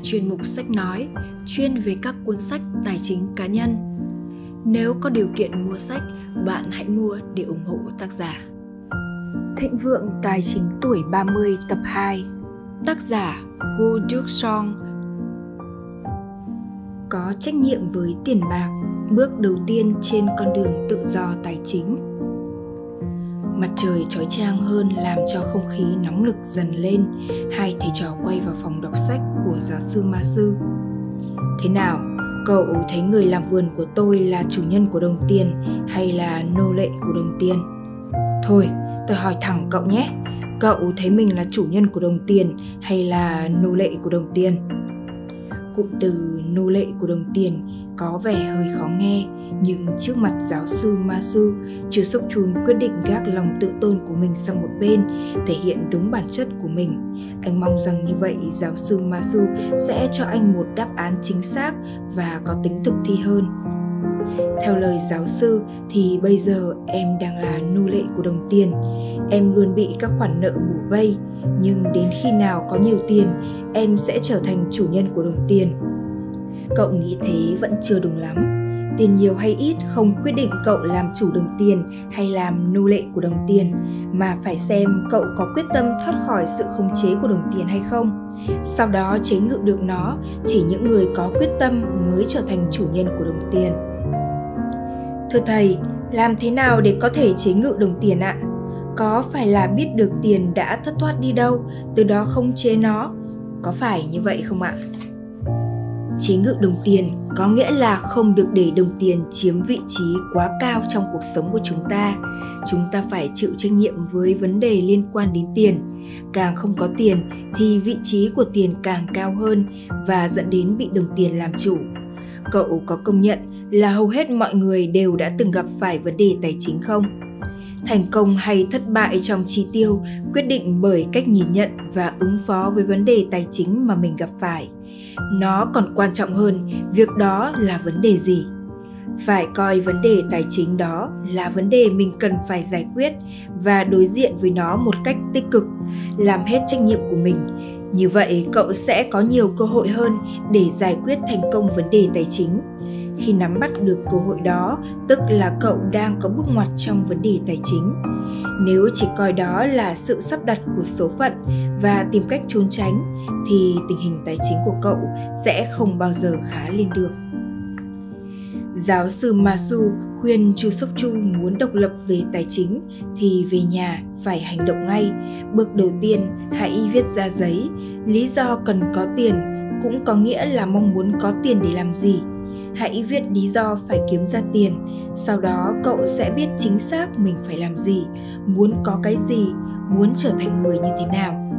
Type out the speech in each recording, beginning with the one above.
chuyên mục sách nói, chuyên về các cuốn sách tài chính cá nhân. Nếu có điều kiện mua sách, bạn hãy mua để ủng hộ tác giả. Thịnh vượng tài chính tuổi 30 tập 2. Tác giả Go Duc Song. Có trách nhiệm với tiền bạc, bước đầu tiên trên con đường tự do tài chính. Mặt trời chói chang hơn làm cho không khí nóng nực dần lên. Hai thầy trò quay vào phòng đọc sách của giáo sư Ma Sư. Thế nào, cậu thấy người làm vườn của tôi là chủ nhân của đồng tiền hay là nô lệ của đồng tiền? Thôi, tôi hỏi thẳng cậu nhé. Cậu thấy mình là chủ nhân của đồng tiền hay là nô lệ của đồng tiền? Cụm từ nô lệ của đồng tiền có vẻ hơi khó nghe, nhưng trước mặt giáo sư Ma Sư, Chu Sốc Chun quyết định gác lòng tự tôn của mình sang một bên, thể hiện đúng bản chất của mình. Anh mong rằng như vậy giáo sư Ma Sư sẽ cho anh một đáp án chính xác và có tính thực thi hơn. Theo lời giáo sư thì bây giờ em đang là nô lệ của đồng tiền. Em luôn bị các khoản nợ bủa vây, nhưng đến khi nào có nhiều tiền, em sẽ trở thành chủ nhân của đồng tiền. Cậu nghĩ thế vẫn chưa đúng lắm. Tiền nhiều hay ít không quyết định cậu làm chủ đồng tiền hay làm nô lệ của đồng tiền, mà phải xem cậu có quyết tâm thoát khỏi sự khống chế của đồng tiền hay không. Sau đó chế ngự được nó, chỉ những người có quyết tâm mới trở thành chủ nhân của đồng tiền. Thưa thầy, làm thế nào để có thể chế ngự đồng tiền ạ? Có phải là biết được tiền đã thất thoát đi đâu, từ đó khống chế nó? Có phải như vậy không ạ? Chế ngự đồng tiền có nghĩa là không được để đồng tiền chiếm vị trí quá cao trong cuộc sống của chúng ta. Chúng ta phải chịu trách nhiệm với vấn đề liên quan đến tiền. Càng không có tiền thì vị trí của tiền càng cao hơn và dẫn đến bị đồng tiền làm chủ. Cậu có công nhận là hầu hết mọi người đều đã từng gặp phải vấn đề tài chính không? Thành công hay thất bại trong chi tiêu quyết định bởi cách nhìn nhận và ứng phó với vấn đề tài chính mà mình gặp phải. Nó còn quan trọng hơn việc đó là vấn đề gì. Phải coi vấn đề tài chính đó là vấn đề mình cần phải giải quyết và đối diện với nó một cách tích cực, làm hết trách nhiệm của mình. Như vậy cậu sẽ có nhiều cơ hội hơn để giải quyết thành công vấn đề tài chính. Khi nắm bắt được cơ hội đó, tức là cậu đang có bước ngoặt trong vấn đề tài chính. Nếu chỉ coi đó là sự sắp đặt của số phận và tìm cách trốn tránh, thì tình hình tài chính của cậu sẽ không bao giờ khá lên được. Giáo sư Ma Sư khuyên Chu Sốc Chu muốn độc lập về tài chính thì về nhà phải hành động ngay. Bước đầu tiên, hãy viết ra giấy. Lý do cần có tiền cũng có nghĩa là mong muốn có tiền để làm gì. Hãy viết lý do phải kiếm ra tiền, sau đó cậu sẽ biết chính xác mình phải làm gì, muốn có cái gì, muốn trở thành người như thế nào.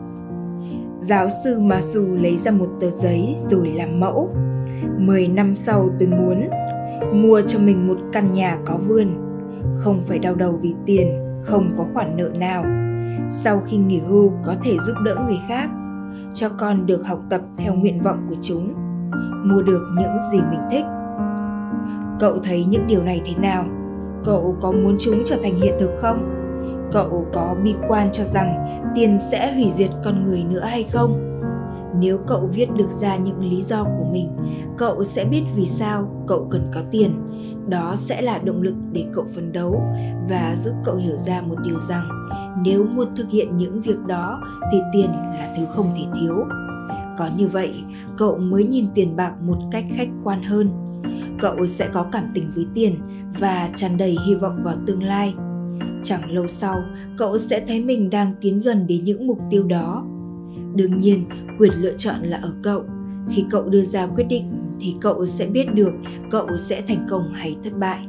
Giáo sư Ma Sư lấy ra một tờ giấy rồi làm mẫu. 10 năm sau tôi muốn mua cho mình một căn nhà có vườn, không phải đau đầu vì tiền, không có khoản nợ nào. Sau khi nghỉ hưu có thể giúp đỡ người khác, cho con được học tập theo nguyện vọng của chúng, mua được những gì mình thích. Cậu thấy những điều này thế nào? Cậu có muốn chúng trở thành hiện thực không? Cậu có bi quan cho rằng tiền sẽ hủy diệt con người nữa hay không? Nếu cậu viết được ra những lý do của mình, cậu sẽ biết vì sao cậu cần có tiền. Đó sẽ là động lực để cậu phấn đấu và giúp cậu hiểu ra một điều rằng nếu muốn thực hiện những việc đó thì tiền là thứ không thể thiếu. Có như vậy, cậu mới nhìn tiền bạc một cách khách quan hơn. Cậu sẽ có cảm tình với tiền và tràn đầy hy vọng vào tương lai. Chẳng lâu sau, cậu sẽ thấy mình đang tiến gần đến những mục tiêu đó. Đương nhiên, quyền lựa chọn là ở cậu. Khi cậu đưa ra quyết định thì cậu sẽ biết được cậu sẽ thành công hay thất bại.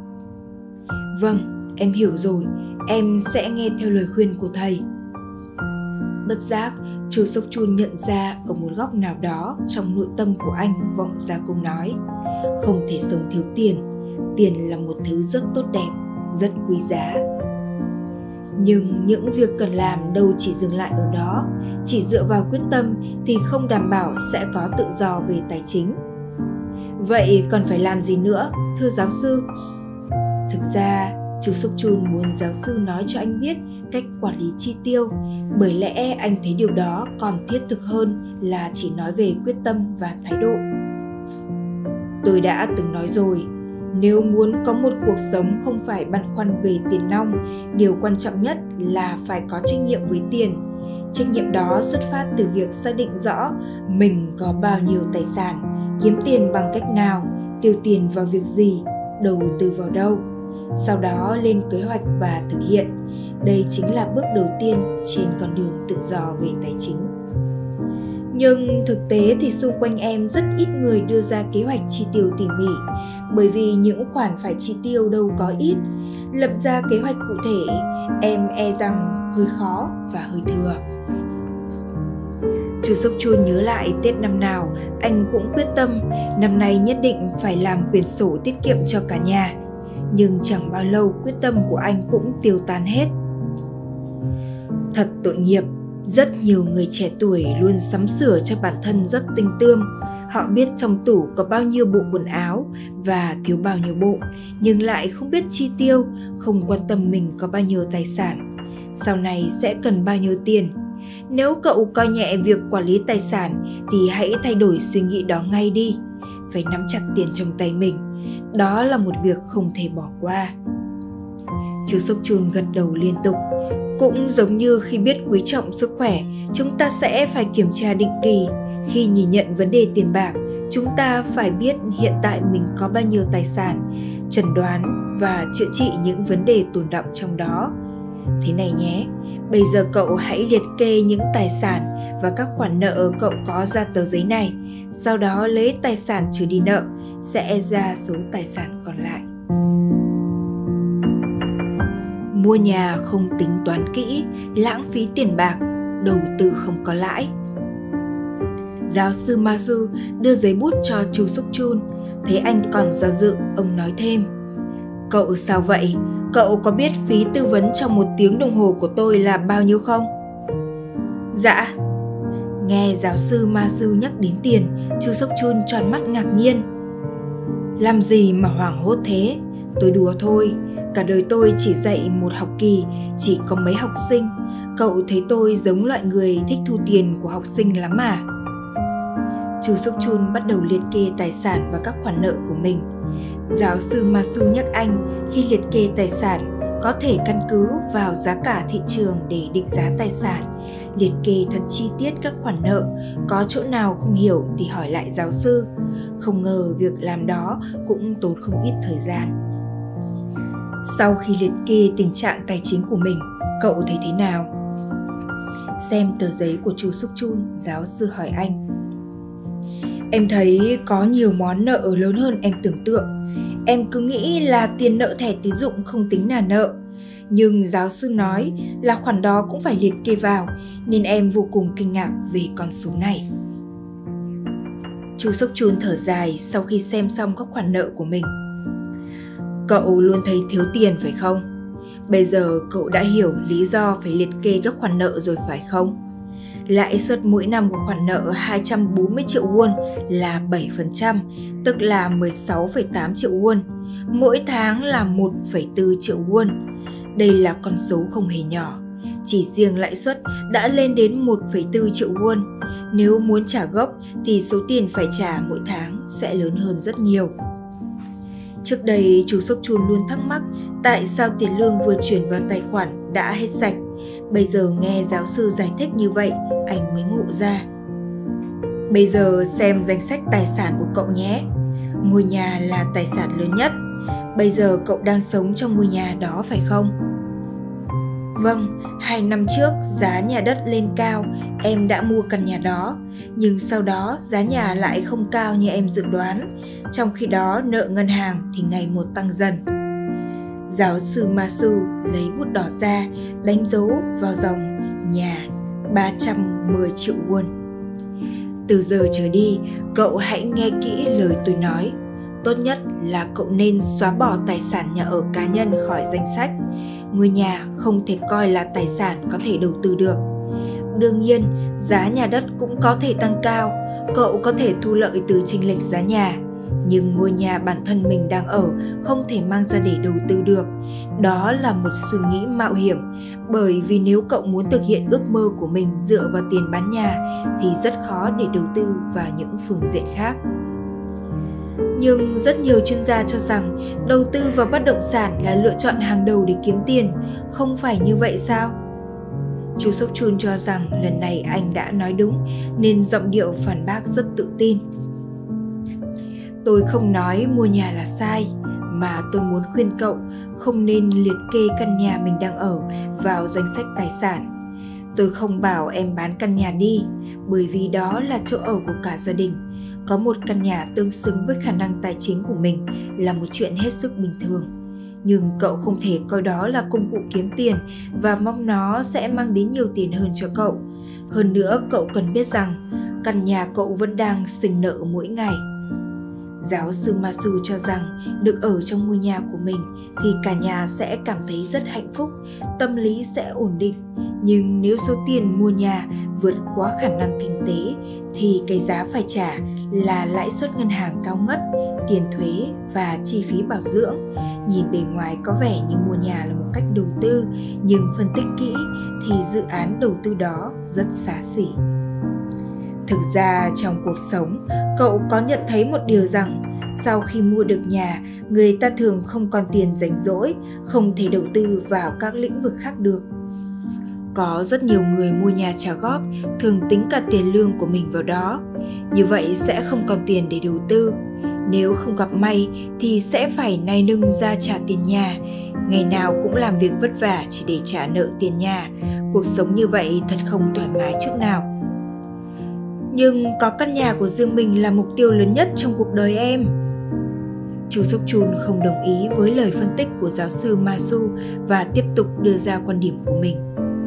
Vâng, em hiểu rồi, em sẽ nghe theo lời khuyên của thầy. Bất giác, Chu Sốc Chun nhận ra ở một góc nào đó trong nội tâm của anh vọng ra câu nói: không thể sống thiếu tiền, tiền là một thứ rất tốt đẹp, rất quý giá. Nhưng những việc cần làm đâu chỉ dừng lại ở đó, chỉ dựa vào quyết tâm thì không đảm bảo sẽ có tự do về tài chính. Vậy còn phải làm gì nữa, thưa giáo sư? Thực ra, Chú Suk Chun muốn giáo sư nói cho anh biết cách quản lý chi tiêu, bởi lẽ anh thấy điều đó còn thiết thực hơn là chỉ nói về quyết tâm và thái độ. Tôi đã từng nói rồi, nếu muốn có một cuộc sống không phải băn khoăn về tiền nong, điều quan trọng nhất là phải có trách nhiệm với tiền. Trách nhiệm đó xuất phát từ việc xác định rõ mình có bao nhiêu tài sản, kiếm tiền bằng cách nào, tiêu tiền vào việc gì, đầu tư vào đâu. Sau đó lên kế hoạch và thực hiện. Đây chính là bước đầu tiên trên con đường tự do về tài chính. Nhưng thực tế thì xung quanh em rất ít người đưa ra kế hoạch chi tiêu tỉ mỉ, bởi vì những khoản phải chi tiêu đâu có ít. Lập ra kế hoạch cụ thể, em e rằng hơi khó và hơi thừa. Chú Suk Chun nhớ lại Tết năm nào, anh cũng quyết tâm năm nay nhất định phải làm quyển sổ tiết kiệm cho cả nhà. Nhưng chẳng bao lâu quyết tâm của anh cũng tiêu tan hết. Thật tội nghiệp, rất nhiều người trẻ tuổi luôn sắm sửa cho bản thân rất tinh tươm. Họ biết trong tủ có bao nhiêu bộ quần áo và thiếu bao nhiêu bộ, nhưng lại không biết chi tiêu, không quan tâm mình có bao nhiêu tài sản, sau này sẽ cần bao nhiêu tiền. Nếu cậu coi nhẹ việc quản lý tài sản thì hãy thay đổi suy nghĩ đó ngay đi. Phải nắm chặt tiền trong tay mình, đó là một việc không thể bỏ qua. Chú Suk Chun gật đầu liên tục. Cũng giống như khi biết quý trọng sức khỏe, chúng ta sẽ phải kiểm tra định kỳ. Khi nhìn nhận vấn đề tiền bạc, chúng ta phải biết hiện tại mình có bao nhiêu tài sản, chẩn đoán và chữa trị những vấn đề tồn đọng trong đó. Thế này nhé, bây giờ cậu hãy liệt kê những tài sản và các khoản nợ cậu có ra tờ giấy này. Sau đó lấy tài sản trừ đi nợ, sẽ ra số tài sản còn lại. Mua nhà không tính toán kỹ, lãng phí tiền bạc, đầu tư không có lãi. Giáo sư Masu đưa giấy bút cho chú Suk Chun. Thấy anh còn do dự, ông nói thêm: Cậu sao vậy? Cậu có biết phí tư vấn trong 1 tiếng đồng hồ của tôi là bao nhiêu không? Dạ. Nghe giáo sư Masu nhắc đến tiền, chú Suk Chun tròn mắt ngạc nhiên. Làm gì mà hoảng hốt thế? Tôi đùa thôi. Cả đời tôi chỉ dạy 1 học kỳ, chỉ có mấy học sinh. Cậu thấy tôi giống loại người thích thu tiền của học sinh lắm à? Chú Suk Chun bắt đầu liệt kê tài sản và các khoản nợ của mình. Giáo sư Masu nhắc anh khi liệt kê tài sản có thể căn cứ vào giá cả thị trường để định giá tài sản, liệt kê thật chi tiết các khoản nợ, có chỗ nào không hiểu thì hỏi lại giáo sư. Không ngờ việc làm đó cũng tốn không ít thời gian. Sau khi liệt kê tình trạng tài chính của mình, cậu thấy thế nào? Xem tờ giấy của chú Suk Chun, giáo sư hỏi anh. Em thấy có nhiều món nợ lớn hơn em tưởng tượng. Em cứ nghĩ là tiền nợ thẻ tín dụng không tính là nợ. Nhưng giáo sư nói là khoản đó cũng phải liệt kê vào, nên em vô cùng kinh ngạc về con số này. Chú Suk Chun thở dài sau khi xem xong các khoản nợ của mình. Cậu luôn thấy thiếu tiền phải không? Bây giờ cậu đã hiểu lý do phải liệt kê các khoản nợ rồi phải không? Lãi suất mỗi năm của khoản nợ 240 triệu won là 7%, tức là 16,8 triệu won. Mỗi tháng là 1,4 triệu won. Đây là con số không hề nhỏ. Chỉ riêng lãi suất đã lên đến 1,4 triệu won. Nếu muốn trả gốc thì số tiền phải trả mỗi tháng sẽ lớn hơn rất nhiều. Trước đây, chú Suk Chun luôn thắc mắc tại sao tiền lương vừa chuyển vào tài khoản đã hết sạch. Bây giờ nghe giáo sư giải thích như vậy, anh mới ngộ ra. Bây giờ xem danh sách tài sản của cậu nhé. Ngôi nhà là tài sản lớn nhất. Bây giờ cậu đang sống trong ngôi nhà đó phải không? Vâng, 2 năm trước giá nhà đất lên cao, em đã mua căn nhà đó. Nhưng sau đó giá nhà lại không cao như em dự đoán. Trong khi đó nợ ngân hàng thì ngày một tăng dần. Giáo sư Masu lấy bút đỏ ra, đánh dấu vào dòng nhà 310 triệu won. Từ giờ trở đi, cậu hãy nghe kỹ lời tôi nói. Tốt nhất là cậu nên xóa bỏ tài sản nhà ở cá nhân khỏi danh sách. Ngôi nhà không thể coi là tài sản có thể đầu tư được. Đương nhiên, giá nhà đất cũng có thể tăng cao. Cậu có thể thu lợi từ chênh lệch giá nhà. Nhưng ngôi nhà bản thân mình đang ở không thể mang ra để đầu tư được. Đó là một suy nghĩ mạo hiểm, bởi vì nếu cậu muốn thực hiện ước mơ của mình dựa vào tiền bán nhà thì rất khó để đầu tư vào những phương diện khác. Nhưng rất nhiều chuyên gia cho rằng đầu tư vào bất động sản là lựa chọn hàng đầu để kiếm tiền, không phải như vậy sao? Chú Sốc Chun cho rằng lần này anh đã nói đúng, nên giọng điệu phản bác rất tự tin. Tôi không nói mua nhà là sai, mà tôi muốn khuyên cậu không nên liệt kê căn nhà mình đang ở vào danh sách tài sản. Tôi không bảo em bán căn nhà đi, bởi vì đó là chỗ ở của cả gia đình. Có một căn nhà tương xứng với khả năng tài chính của mình là một chuyện hết sức bình thường. Nhưng cậu không thể coi đó là công cụ kiếm tiền và mong nó sẽ mang đến nhiều tiền hơn cho cậu. Hơn nữa, cậu cần biết rằng căn nhà cậu vẫn đang sinh nợ mỗi ngày. Giáo sư Masu cho rằng được ở trong ngôi nhà của mình thì cả nhà sẽ cảm thấy rất hạnh phúc, tâm lý sẽ ổn định. Nhưng nếu số tiền mua nhà vượt quá khả năng kinh tế thì cái giá phải trả là lãi suất ngân hàng cao ngất, tiền thuế và chi phí bảo dưỡng. Nhìn bề ngoài có vẻ như mua nhà là một cách đầu tư, nhưng phân tích kỹ thì dự án đầu tư đó rất xa xỉ. Thực ra trong cuộc sống, cậu có nhận thấy một điều rằng sau khi mua được nhà, người ta thường không còn tiền rảnh rỗi, không thể đầu tư vào các lĩnh vực khác được. Có rất nhiều người mua nhà trả góp, thường tính cả tiền lương của mình vào đó. Như vậy sẽ không còn tiền để đầu tư. Nếu không gặp may thì sẽ phải nai nưng ra trả tiền nhà. Ngày nào cũng làm việc vất vả chỉ để trả nợ tiền nhà. Cuộc sống như vậy thật không thoải mái chút nào. Nhưng có căn nhà của riêng mình là mục tiêu lớn nhất trong cuộc đời em. Chú Sốc Chun không đồng ý với lời phân tích của giáo sư Masu và tiếp tục đưa ra quan điểm của mình.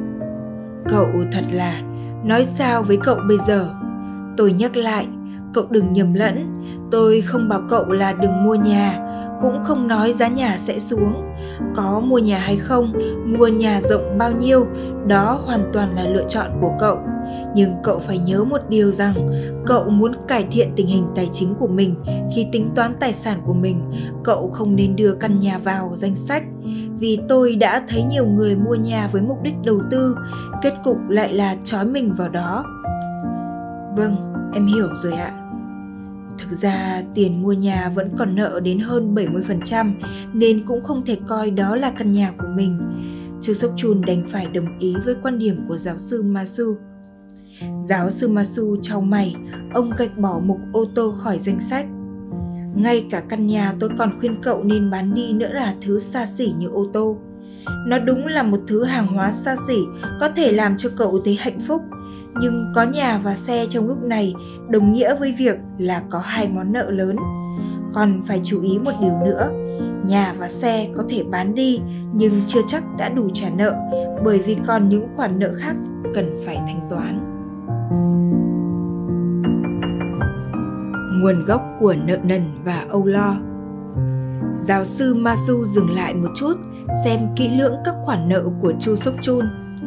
Cậu thật là, nói sao với cậu bây giờ? Tôi nhắc lại, cậu đừng nhầm lẫn, tôi không bảo cậu là đừng mua nhà, cũng không nói giá nhà sẽ xuống. Có mua nhà hay không, mua nhà rộng bao nhiêu, đó hoàn toàn là lựa chọn của cậu. Nhưng cậu phải nhớ một điều rằng, cậu muốn cải thiện tình hình tài chính của mình khi tính toán tài sản của mình, cậu không nên đưa căn nhà vào danh sách. Vì tôi đã thấy nhiều người mua nhà với mục đích đầu tư, kết cục lại là trói mình vào đó. Vâng, em hiểu rồi ạ. Thực ra tiền mua nhà vẫn còn nợ đến hơn 70%, nên cũng không thể coi đó là căn nhà của mình. Chú Sốc Chun đành phải đồng ý với quan điểm của giáo sư Masu. Giáo sư Masu chau mày, ông gạch bỏ mục ô tô khỏi danh sách. Ngay cả căn nhà tôi còn khuyên cậu nên bán đi nữa là thứ xa xỉ như ô tô. Nó đúng là một thứ hàng hóa xa xỉ có thể làm cho cậu thấy hạnh phúc. Nhưng có nhà và xe trong lúc này đồng nghĩa với việc là có hai món nợ lớn. Còn phải chú ý một điều nữa, nhà và xe có thể bán đi nhưng chưa chắc đã đủ trả nợ, bởi vì còn những khoản nợ khác cần phải thanh toán. Nguồn gốc của nợ nần và âu lo. Giáo sư Masu dừng lại một chút, xem kỹ lưỡng các khoản nợ của Chu Sốc Chun.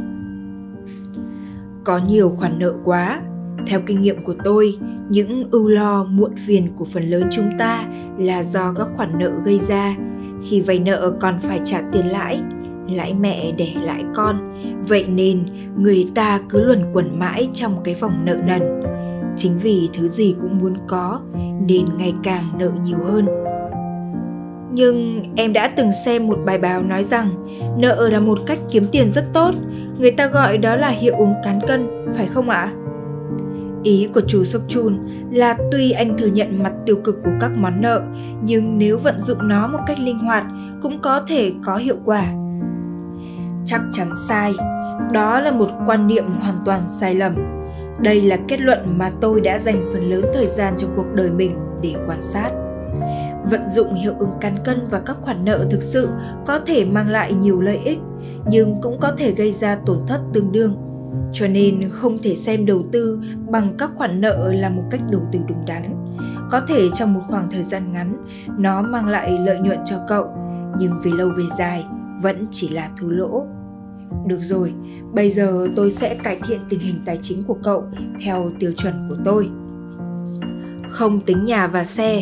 Có nhiều khoản nợ quá. Theo kinh nghiệm của tôi, những ưu lo muộn phiền của phần lớn chúng ta là do các khoản nợ gây ra. Khi vay nợ còn phải trả tiền lãi, lãi mẹ đẻ lãi con. Vậy nên người ta cứ luẩn quẩn mãi trong cái vòng nợ nần. Chính vì thứ gì cũng muốn có nên ngày càng nợ nhiều hơn. Nhưng em đã từng xem một bài báo nói rằng nợ là một cách kiếm tiền rất tốt. Người ta gọi đó là hiệu ứng cán cân, phải không ạ? Ý của chú Sốc Chun là tuy anh thừa nhận mặt tiêu cực của các món nợ, nhưng nếu vận dụng nó một cách linh hoạt cũng có thể có hiệu quả. Chắc chắn sai. Đó là một quan niệm hoàn toàn sai lầm. Đây là kết luận mà tôi đã dành phần lớn thời gian trong cuộc đời mình để quan sát. Vận dụng hiệu ứng cán cân và các khoản nợ thực sự có thể mang lại nhiều lợi ích, nhưng cũng có thể gây ra tổn thất tương đương. Cho nên không thể xem đầu tư bằng các khoản nợ là một cách đầu tư đúng đắn. Có thể trong một khoảng thời gian ngắn, nó mang lại lợi nhuận cho cậu, nhưng về lâu về dài vẫn chỉ là thua lỗ. Được rồi, bây giờ tôi sẽ cải thiện tình hình tài chính của cậu theo tiêu chuẩn của tôi. Không tính nhà và xe,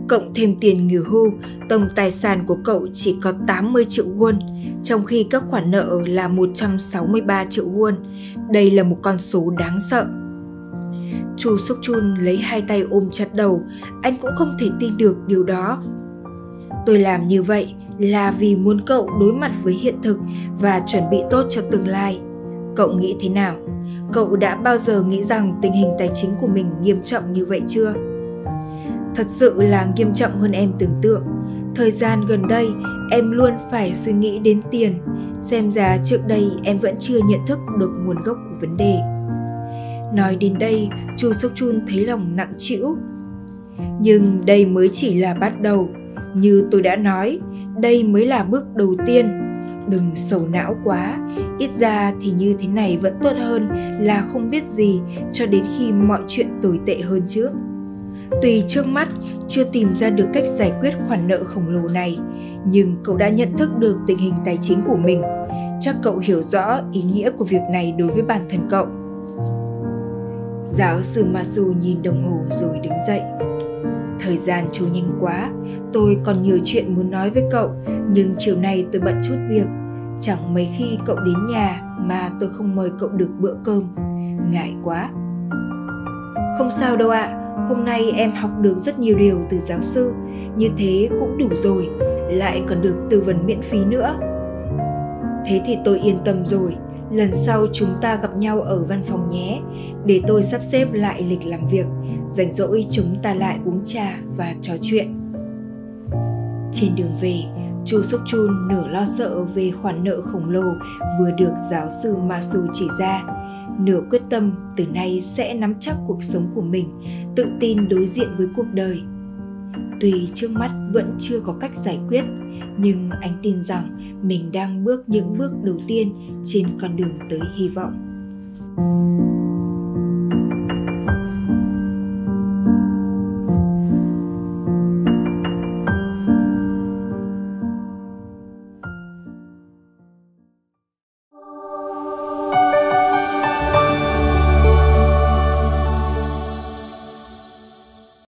cộng thêm tiền nghỉ hưu, tổng tài sản của cậu chỉ có 80 triệu won, trong khi các khoản nợ là 163 triệu won. Đây là một con số đáng sợ. Chu Suk Chun lấy hai tay ôm chặt đầu, anh cũng không thể tin được điều đó. Tôi làm như vậy là vì muốn cậu đối mặt với hiện thực và chuẩn bị tốt cho tương lai. Cậu nghĩ thế nào? Cậu đã bao giờ nghĩ rằng tình hình tài chính của mình nghiêm trọng như vậy chưa? Thật sự là nghiêm trọng hơn em tưởng tượng. Thời gian gần đây, em luôn phải suy nghĩ đến tiền. Xem ra trước đây em vẫn chưa nhận thức được nguồn gốc của vấn đề. Nói đến đây, Chu Suk Chun thấy lòng nặng trĩu. Nhưng đây mới chỉ là bắt đầu. Như tôi đã nói, đây mới là bước đầu tiên. Đừng sầu não quá, ít ra thì như thế này vẫn tốt hơn là không biết gì cho đến khi mọi chuyện tồi tệ hơn trước. Tuy trước mắt chưa tìm ra được cách giải quyết khoản nợ khổng lồ này, nhưng cậu đã nhận thức được tình hình tài chính của mình. Chắc cậu hiểu rõ ý nghĩa của việc này đối với bản thân cậu. Giáo sư Masu nhìn đồng hồ rồi đứng dậy. Thời gian trôi nhanh quá, tôi còn nhiều chuyện muốn nói với cậu, nhưng chiều nay tôi bận chút việc. Chẳng mấy khi cậu đến nhà mà tôi không mời cậu được bữa cơm. Ngại quá. Không sao đâu ạ, hôm nay em học được rất nhiều điều từ giáo sư, như thế cũng đủ rồi, lại còn được tư vấn miễn phí nữa. Thế thì tôi yên tâm rồi, lần sau chúng ta gặp nhau ở văn phòng nhé, để tôi sắp xếp lại lịch làm việc, rảnh rỗi chúng ta lại uống trà và trò chuyện. Trên đường về, Chu Suk Chun nửa lo sợ về khoản nợ khổng lồ vừa được giáo sư Masu chỉ ra, nửa quyết tâm từ nay sẽ nắm chắc cuộc sống của mình, tự tin đối diện với cuộc đời. Tuy trước mắt vẫn chưa có cách giải quyết, nhưng anh tin rằng mình đang bước những bước đầu tiên trên con đường tới hy vọng.